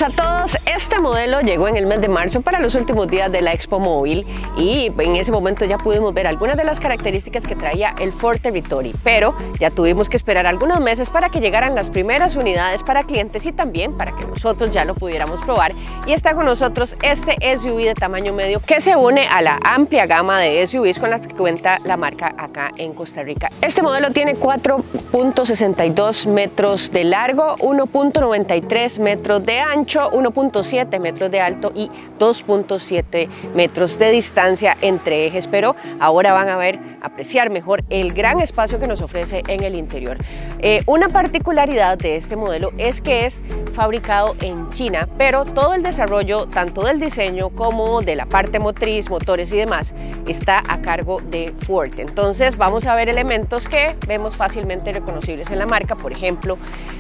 a todos. Este modelo llegó en el mes de marzo para los últimos días de la Expo Móvil y en ese momento ya pudimos ver algunas de las características que traía el Ford Territory, pero ya tuvimos que esperar algunos meses para que llegaran las primeras unidades para clientes y también para que nosotros ya lo pudiéramos probar. Y está con nosotros este SUV de tamaño medio que se une a la amplia gama de SUVs con las que cuenta la marca acá en Costa Rica. Este modelo tiene 4.62 metros de largo, 1.93 metros de ancho, 1.7 metros de alto y 2.7 metros de distancia entre ejes, pero ahora van a apreciar mejor el gran espacio que nos ofrece en el interior. Una particularidad de este modelo es que es fabricado en China, pero todo el desarrollo, tanto del diseño como de la parte motriz, motores y demás, está a cargo de Ford. Entonces vamos a ver elementos que vemos fácilmente reconocibles en la marca, por ejemplo,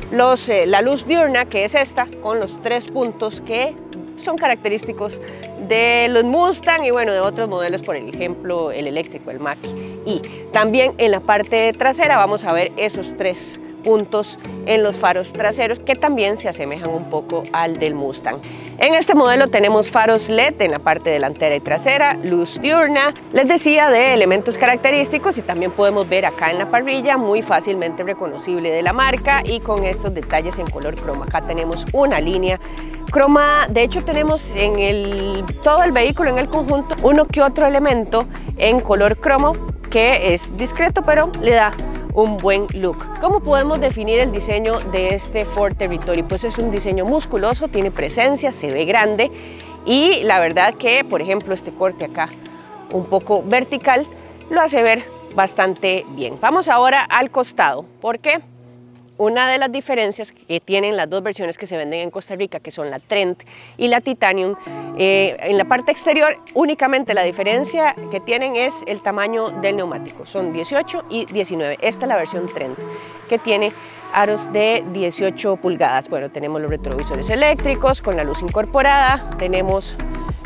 la luz diurna, que es esta, con los 3 puntos que son característicos de los Mustang y bueno, de otros modelos, por ejemplo, el eléctrico, el Mach-E. Y también en la parte trasera vamos a ver esos 3 puntos en los faros traseros que también se asemejan un poco al del Mustang. En este modelo tenemos faros LED en la parte delantera y trasera, luz diurna, les decía, de elementos característicos, y también podemos ver acá en la parrilla muy fácilmente reconocible de la marca y con estos detalles en color cromo. Acá tenemos una línea cromada, de hecho tenemos en todo el vehículo, en el conjunto, uno que otro elemento en color cromo que es discreto pero le da un buen look. ¿Cómo podemos definir el diseño de este Ford Territory? Pues es un diseño musculoso, tiene presencia, se ve grande y la verdad que, por ejemplo, este corte acá un poco vertical lo hace ver bastante bien. Vamos ahora al costado, porque una de las diferencias que tienen las dos versiones que se venden en Costa Rica, que son la Trent y la Titanium, en la parte exterior únicamente la diferencia que tienen es el tamaño del neumático, son 18 y 19. Esta es la versión Trent, que tiene aros de 18 pulgadas. Bueno, tenemos los retrovisores eléctricos con la luz incorporada, tenemos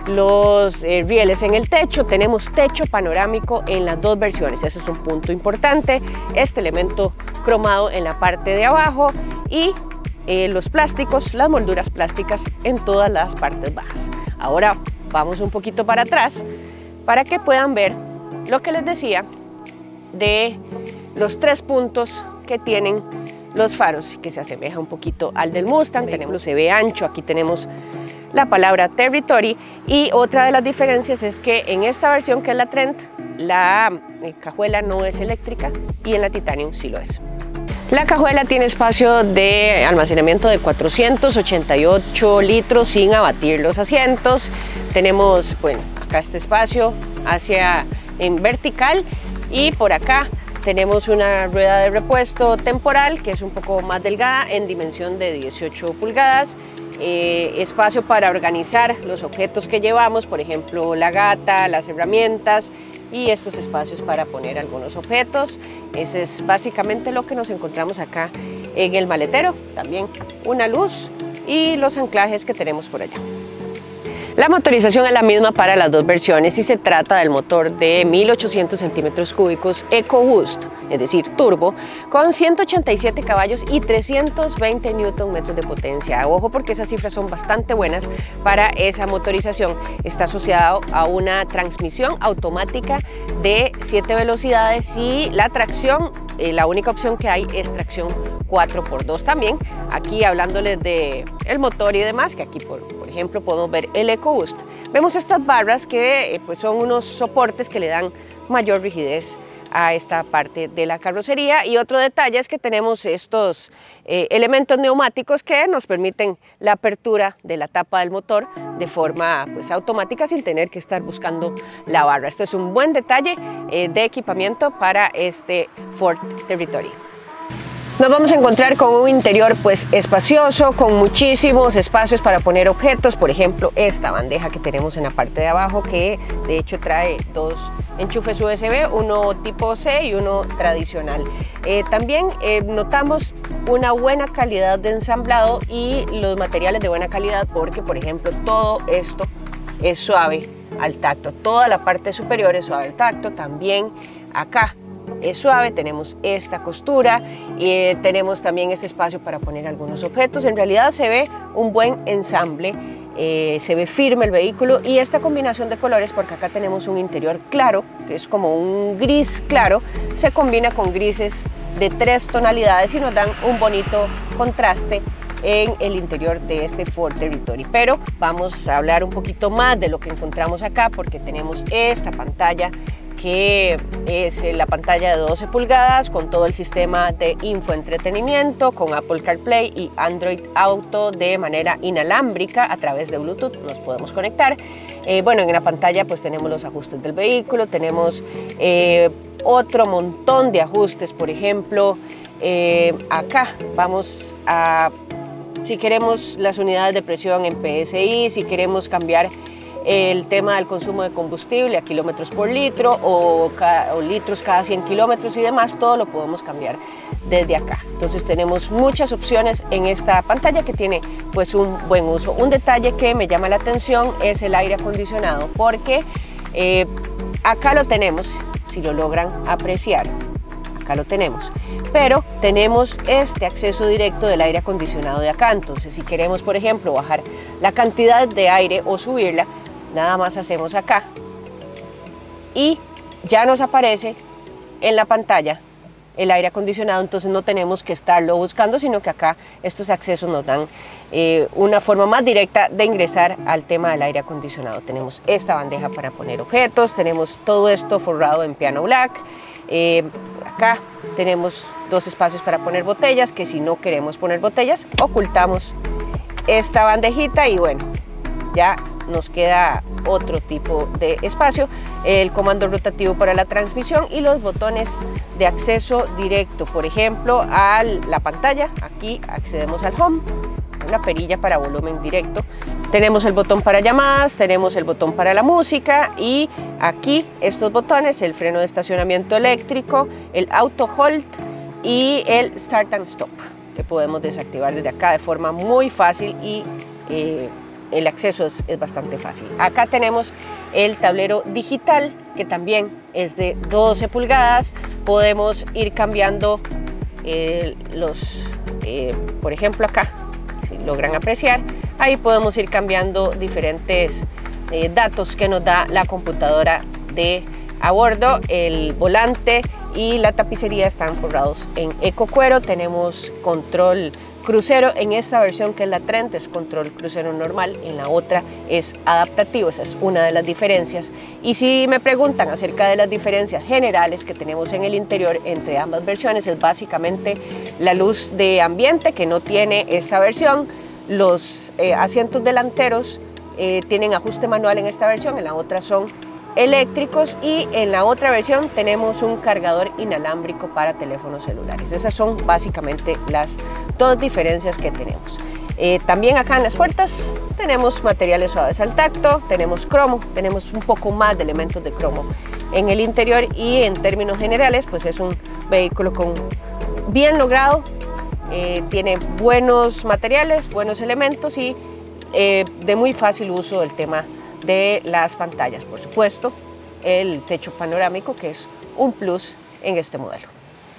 los rieles en el techo, tenemos techo panorámico en las dos versiones, ese es un punto importante, este elemento cromado en la parte de abajo y los plásticos, las molduras plásticas en todas las partes bajas. Ahora vamos un poquito para atrás para que puedan ver lo que les decía de los 3 puntos que tienen los faros, que se asemeja un poquito al del Mustang. Tenemos, se ve ancho, aquí tenemos la palabra Territory, y otra de las diferencias es que en esta versión, que es la Trent, la cajuela no es eléctrica y en la Titanium sí lo es. La cajuela tiene espacio de almacenamiento de 488 litros sin abatir los asientos. Tenemos, bueno, acá este espacio en vertical y por acá tenemos una rueda de repuesto temporal que es un poco más delgada en dimensión de 18 pulgadas. Espacio para organizar los objetos que llevamos, por ejemplo la gata, las herramientas y estos espacios para poner algunos objetos. Ese es básicamente lo que nos encontramos acá en el maletero. También una luz y los anclajes que tenemos por allá. La motorización es la misma para las dos versiones y se trata del motor de 1800 centímetros cúbicos EcoBoost, es decir, turbo, con 187 caballos y 320 Nm de potencia. Ojo, porque esas cifras son bastante buenas para esa motorización. Está asociado a una transmisión automática de 7 velocidades y la tracción, la única opción que hay es tracción 4x2 también. Aquí hablándoles de el motor y demás, que aquí por ejemplo podemos ver el EcoBoost. Vemos estas barras que pues son unos soportes que le dan mayor rigidez a esta parte de la carrocería, y otro detalle es que tenemos estos elementos neumáticos que nos permiten la apertura de la tapa del motor de forma pues automática sin tener que estar buscando la barra. Esto es un buen detalle de equipamiento para este Ford Territory. Nos vamos a encontrar con un interior pues espacioso, con muchísimos espacios para poner objetos, por ejemplo esta bandeja que tenemos en la parte de abajo, que de hecho trae 2 enchufes USB, uno tipo C y uno tradicional. También notamos una buena calidad de ensamblado y los materiales de buena calidad, porque por ejemplo todo esto es suave al tacto, toda la parte superior es suave al tacto, también acá es suave, tenemos esta costura y tenemos también este espacio para poner algunos objetos. En realidad se ve un buen ensamble, se ve firme el vehículo, y esta combinación de colores, porque acá tenemos un interior claro, que es como un gris claro, se combina con grises de 3 tonalidades y nos dan un bonito contraste en el interior de este Ford Territory. Pero vamos a hablar un poquito más de lo que encontramos acá, porque tenemos esta pantalla que es la pantalla de 12 pulgadas con todo el sistema de infoentretenimiento, con Apple CarPlay y Android Auto de manera inalámbrica a través de Bluetooth. Nos podemos conectar. Bueno, en la pantalla pues tenemos los ajustes del vehículo, tenemos otro montón de ajustes. Por ejemplo, acá vamos a, si queremos las unidades de presión en PSI, si queremos cambiar el tema del consumo de combustible a kilómetros por litro o litros cada 100 kilómetros y demás, todo lo podemos cambiar desde acá. Entonces tenemos muchas opciones en esta pantalla que tiene pues un buen uso. Un detalle que me llama la atención es el aire acondicionado, porque acá lo tenemos, si lo logran apreciar, acá lo tenemos, pero tenemos este acceso directo del aire acondicionado de acá. Entonces si queremos, por ejemplo, bajar la cantidad de aire o subirla, nada más hacemos acá y ya nos aparece en la pantalla el aire acondicionado. Entonces no tenemos que estarlo buscando, sino que acá estos accesos nos dan una forma más directa de ingresar al tema del aire acondicionado. Tenemos esta bandeja para poner objetos, tenemos todo esto forrado en piano black. Acá tenemos 2 espacios para poner botellas, que si no queremos poner botellas, ocultamos esta bandejita y bueno, ya nos queda otro tipo de espacio. El comando rotativo para la transmisión y los botones de acceso directo, por ejemplo, a la pantalla. Aquí accedemos al home, una perilla para volumen directo. Tenemos el botón para llamadas, tenemos el botón para la música y aquí estos botones, el freno de estacionamiento eléctrico, el auto hold y el start and stop, que podemos desactivar desde acá de forma muy fácil y el acceso es bastante fácil. Acá tenemos el tablero digital, que también es de 12 pulgadas. Podemos ir cambiando por ejemplo acá, si logran apreciar, ahí podemos ir cambiando diferentes datos que nos da la computadora de a bordo. El volante y la tapicería están forrados en ecocuero. Tenemos control crucero en esta versión, que es la Trent, es control crucero normal, en la otra es adaptativo. Esa es una de las diferencias. Y si me preguntan acerca de las diferencias generales que tenemos en el interior entre ambas versiones, es básicamente la luz de ambiente, que no tiene esta versión. Los asientos delanteros tienen ajuste manual en esta versión, en la otra son eléctricos, y en la otra versión tenemos un cargador inalámbrico para teléfonos celulares. Esas son básicamente las 2 diferencias que tenemos. También acá en las puertas tenemos materiales suaves al tacto, tenemos cromo, tenemos un poco más de elementos de cromo en el interior, y en términos generales pues es un vehículo bien logrado, tiene buenos materiales, buenos elementos y de muy fácil uso el tema de las pantallas. Por supuesto, el techo panorámico, que es un plus en este modelo.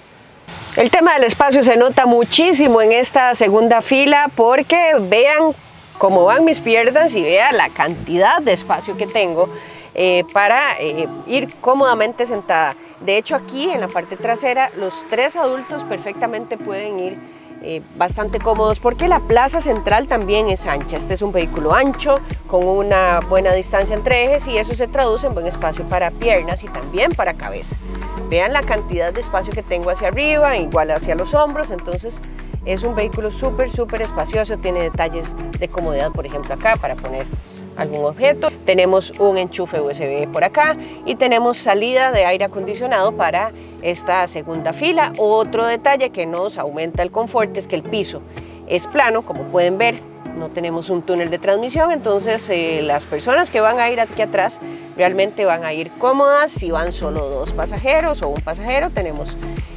El tema del espacio se nota muchísimo en esta segunda fila, porque vean cómo van mis piernas y vean la cantidad de espacio que tengo para ir cómodamente sentada. De hecho, aquí en la parte trasera los 3 adultos perfectamente pueden ir bastante cómodos, porque la plaza central también es ancha. Este es un vehículo ancho con una buena distancia entre ejes, y eso se traduce en buen espacio para piernas y también para cabeza. Vean la cantidad de espacio que tengo hacia arriba, igual hacia los hombros. Entonces es un vehículo súper espacioso. Tiene detalles de comodidad, por ejemplo acá para poner algún objeto. Tenemos un enchufe USB por acá y tenemos salida de aire acondicionado para esta segunda fila. Otro detalle que nos aumenta el confort es que el piso es plano, como pueden ver. No tenemos un túnel de transmisión, entonces las personas que van a ir aquí atrás realmente van a ir cómodas. Si van solo 2 pasajeros o un pasajero, tenemos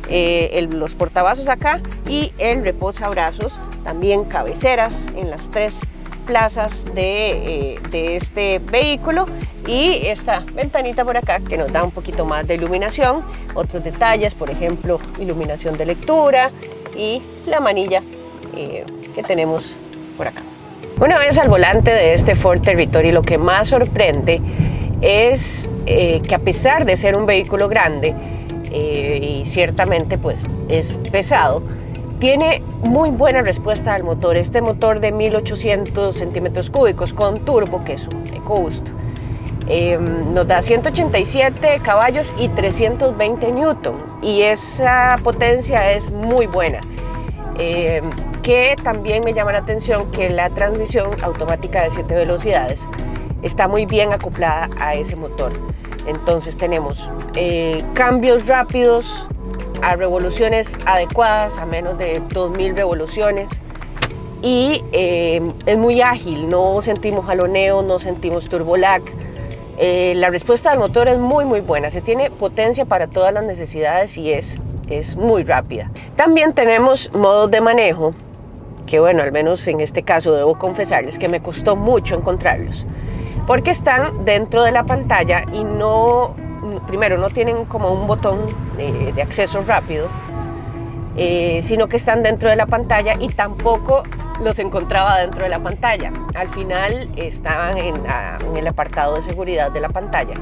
los portavasos acá y el reposabrazos, también cabeceras en las 3 plazas de este vehículo. Y esta ventanita por acá que nos da un poquito más de iluminación, otros detalles, por ejemplo, iluminación de lectura y la manilla que tenemos por acá. Una vez al volante de este Ford Territory, lo que más sorprende es que a pesar de ser un vehículo grande y ciertamente pues es pesado, tiene muy buena respuesta al motor. Este motor de 1800 centímetros cúbicos con turbo, que es un EcoBoost, nos da 187 caballos y 320 newton, y esa potencia es muy buena. Que también me llama la atención que la transmisión automática de 7 velocidades está muy bien acoplada a ese motor. Entonces tenemos cambios rápidos a revoluciones adecuadas, a menos de 2000 revoluciones, y es muy ágil, no sentimos jaloneo, no sentimos turbo lag. La respuesta del motor es muy buena, se tiene potencia para todas las necesidades y es muy rápida. También tenemos modos de manejo, que bueno, al menos en este caso debo confesarles que me costó mucho encontrarlos, porque están dentro de la pantalla y primero no tienen como un botón de acceso rápido, sino que están dentro de la pantalla y tampoco los encontraba dentro de la pantalla. Al final estaban en el apartado de seguridad de la pantalla.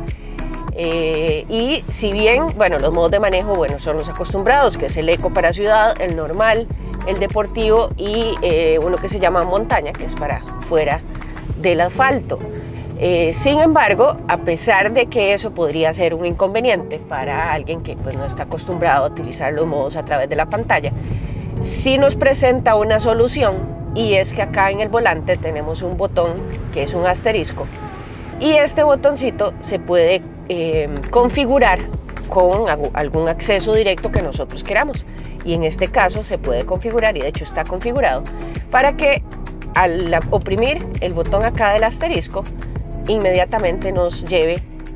Y si bien, bueno, los modos de manejo, bueno, son los acostumbrados, que es el eco para ciudad, el normal, el deportivo y uno que se llama montaña, que es para fuera del asfalto. Sin embargo, a pesar de que eso podría ser un inconveniente para alguien que pues, no está acostumbrado a utilizar los modos a través de la pantalla, sí nos presenta una solución, y es que acá en el volante tenemos un botón que es un asterisco, y este botoncito se puede configurar con algún acceso directo que nosotros queramos, y en este caso se puede configurar, y de hecho está configurado, para que al oprimir el botón acá del asterisco inmediatamente nos lleve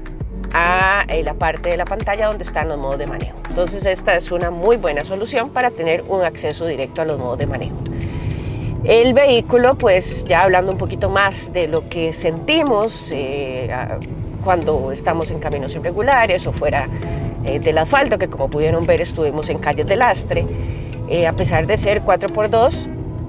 a la parte de la pantalla donde están los modos de manejo. Entonces esta es una muy buena solución para tener un acceso directo a los modos de manejo. El vehículo, pues ya hablando un poquito más de lo que sentimos cuando estamos en caminos irregulares o fuera del asfalto, que como pudieron ver estuvimos en calles de lastre, a pesar de ser 4x2,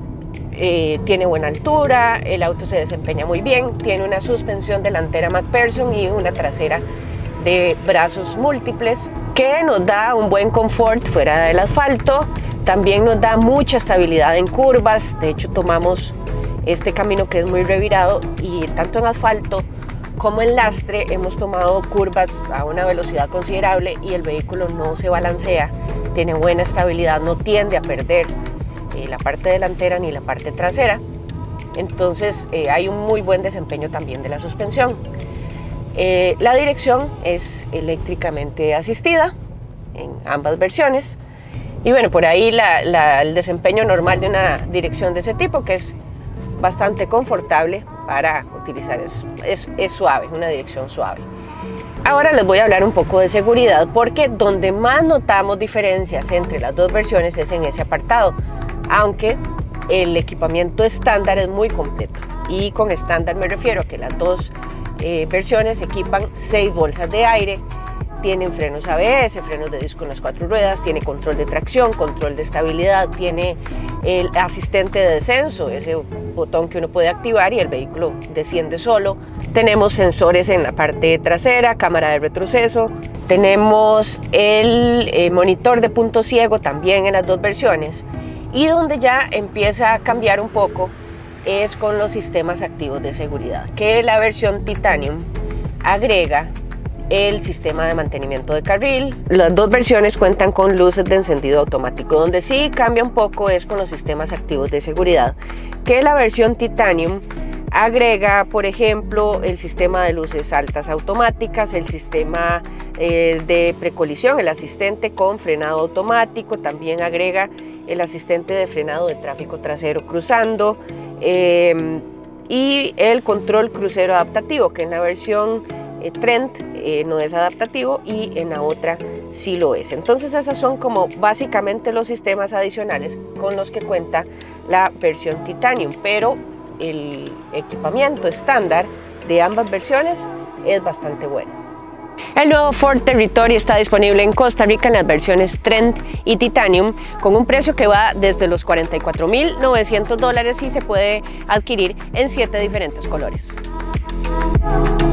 tiene buena altura, el auto se desempeña muy bien, tiene una suspensión delantera MacPherson y una trasera de brazos múltiples que nos da un buen confort fuera del asfalto. También nos da mucha estabilidad en curvas. De hecho tomamos este camino que es muy revirado y tanto en asfalto como en lastre hemos tomado curvas a una velocidad considerable y el vehículo no se balancea, tiene buena estabilidad, no tiende a perder la parte delantera ni la parte trasera. Entonces hay un muy buen desempeño también de la suspensión. La dirección es eléctricamente asistida en ambas versiones. Y bueno, por ahí el desempeño normal de una dirección de ese tipo, que es bastante confortable para utilizar, es suave, una dirección suave. Ahora les voy a hablar un poco de seguridad, porque donde más notamos diferencias entre las dos versiones es en ese apartado, aunque el equipamiento estándar es muy completo. Y con estándar me refiero a que las dos versiones equipan 6 bolsas de aire, tienen frenos ABS, frenos de disco en las 4 ruedas, tiene control de tracción, control de estabilidad, tiene el asistente de descenso, ese botón que uno puede activar y el vehículo desciende solo. Tenemos sensores en la parte trasera, cámara de retroceso, tenemos el monitor de punto ciego también en las dos versiones, y donde ya empieza a cambiar un poco es con los sistemas activos de seguridad, que la versión Titanium agrega el sistema de mantenimiento de carril. Las dos versiones cuentan con luces de encendido automático. Donde sí cambia un poco es con los sistemas activos de seguridad, que la versión Titanium agrega, por ejemplo, el sistema de luces altas automáticas, el sistema de precolisión, el asistente con frenado automático, también agrega el asistente de frenado de tráfico trasero cruzando, y el control crucero adaptativo, que en la versión Trend no es adaptativo y en la otra sí lo es. Entonces esos son como básicamente los sistemas adicionales con los que cuenta la versión Titanium, pero el equipamiento estándar de ambas versiones es bastante bueno. El nuevo Ford Territory está disponible en Costa Rica en las versiones Trend y Titanium con un precio que va desde los $44.900 y se puede adquirir en 7 diferentes colores.